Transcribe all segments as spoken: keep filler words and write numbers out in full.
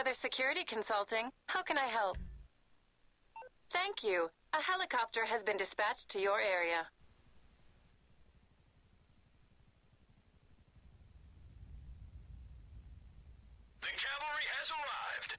Weather Security Consulting. How can I help? Thank you. A helicopter has been dispatched to your area. The cavalry has arrived.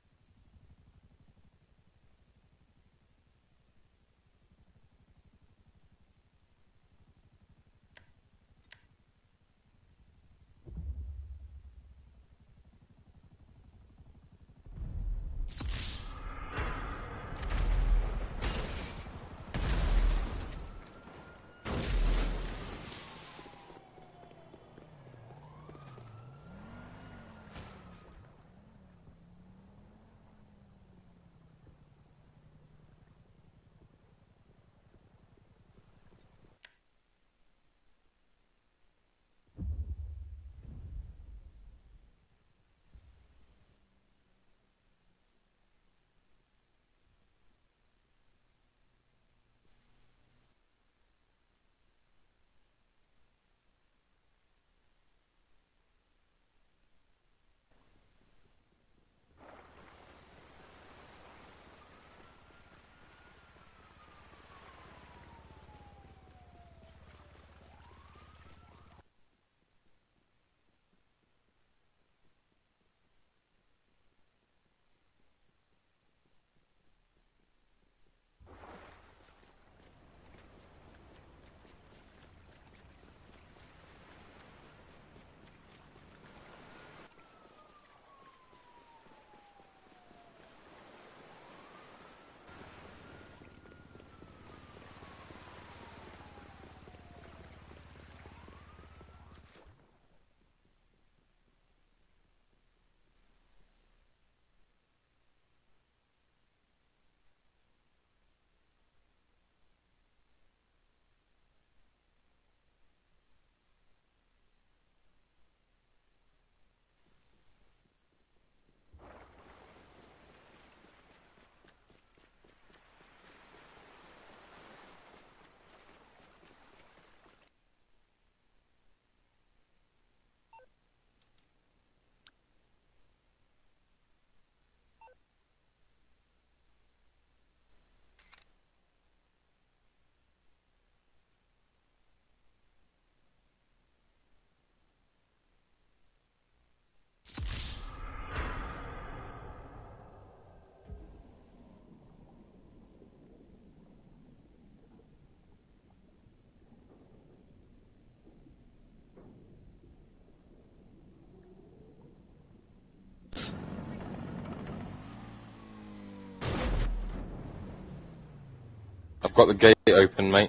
I've got the gate open, mate.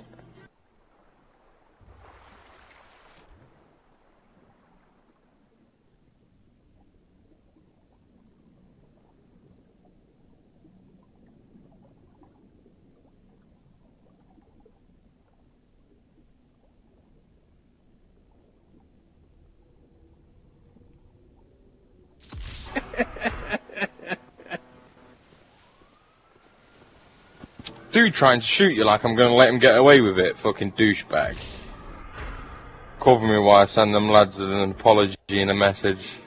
Dude trying to shoot you like I'm gonna let him get away with it, fucking douchebag. Cover me while I send them lads an apology and a message.